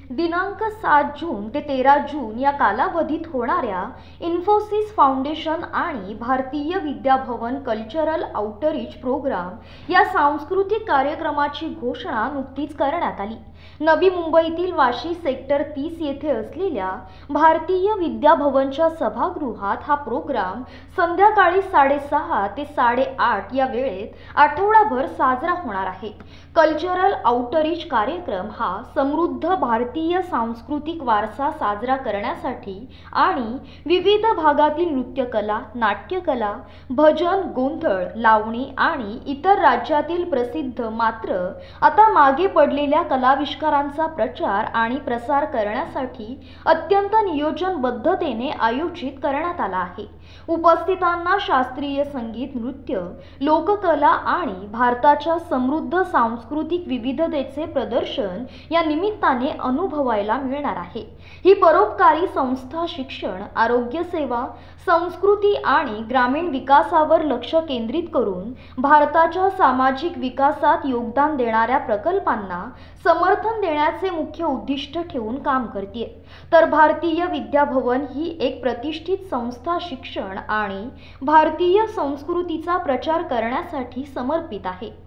दिनांक 7 जून ते 13 जून या कालावधीत होणाऱ्या इन्फोसिस फाउंडेशन आणि भारतीय विद्याभवन कल्चरल आउटरीच प्रोग्राम या सांस्कृतिक कार्यक्रमाची घोषणा नुकतीच करण्यात आली। नवी मुंबईतील वाशी सेक्टर 30 येथे असलेल्या भारतीय विद्याभवनच्या सभागृहात हा प्रोग्राम संध्याकाळी 6:30 ते 8:30 या वेळेत आठवडाभर साजरा होणार आहे। कल्चरल आउटरीच कार्यक्रम हा समृद्ध भारतीय सांस्कृतिक वारसा साजरा करण्यासाठी आणि विविध भागातील नृत्यकला, नाट्यकला, भजन, गोंधळ, लावणी आणि इतर राज्यातील प्रसिद्ध मात्र आता मागे पडलेल्या कलाविष्कारांचा प्रचार आणि प्रसार करण्यासाठी अत्यंत नियोजनबद्धतेने आयोजित करण्यात आला आहे। उपस्थितांना शास्त्रीय संगीत, नृत्य, लोककला आणि भारताच्या समृद्ध सांस्कृतिक विविधतेचे प्रदर्शन या निमित्ताने अनुभवायला मिळणार आहे। ही परोपकारी संस्था शिक्षण, आरोग्य सेवा, संस्कृती आणि ग्रामीण विकासावर लक्ष केंद्रित करून भारताच्या सामाजिक विकासात योगदान देणाऱ्या प्रकल्पांना समर्थन देण्याचे मुख्य उद्दिष्ट ठेवून काम करते। तर भारतीय विद्याभवन ही एक प्रतिष्ठित संस्था शिक्षण आणि भारतीय संस्कृतीचा प्रचार करण्यासाठी समर्पित आहे।